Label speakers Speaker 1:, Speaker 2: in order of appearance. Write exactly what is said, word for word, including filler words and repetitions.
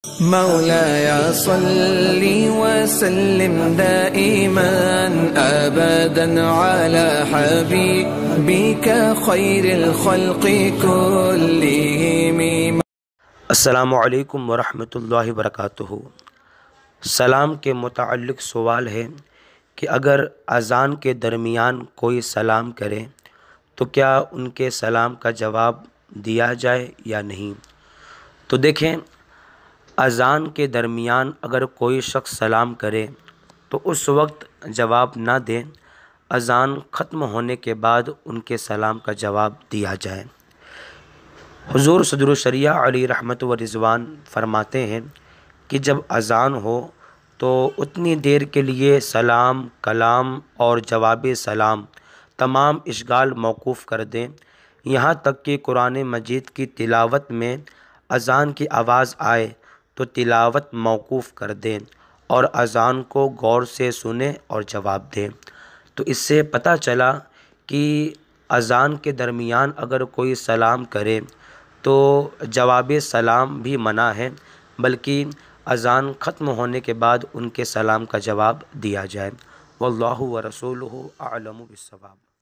Speaker 1: मौलाया सल्ली व सल्लिम दाइमन अबदन अला हबीबिका खैरिल खल्क़ि कुल्लिहिम।
Speaker 2: अस्सलामु अलैकुम वरहमतुल्लाहि वबरकातुहू। सलाम के मुताल्लिक़ सवाल है कि अगर अज़ान के दरमियान कोई सलाम करे तो क्या उनके सलाम का जवाब दिया जाए या नहीं। तो देखें, अज़ान के दरमियान अगर कोई शख्स सलाम करे तो उस वक्त जवाब ना दें, अज़ान ख़त्म होने के बाद उनके सलाम का जवाब दिया जाए। हुज़ूर सदरुल शरिया अलैहि रहमत व रिज़वान फरमाते हैं कि जब अज़ान हो तो उतनी देर के लिए सलाम, कलाम और जवाब सलाम तमाम इश्गाल मौकूफ़ कर दें, यहाँ तक कि कुरान मजीद की तिलावत में अज़ान की आवाज़ आए तो तिलावत मौकूफ़ कर दें और अज़ान को गौर से सुने और जवाब दें। तो इससे पता चला कि अज़ान के दरमियान अगर कोई सलाम करे तो जवाब सलाम भी मना है, बल्कि अज़ान ख़त्म होने के बाद उनके सलाम का जवाब दिया जाए। वल्लाहु व रसूलुहु अअलमु बिस्सवाब।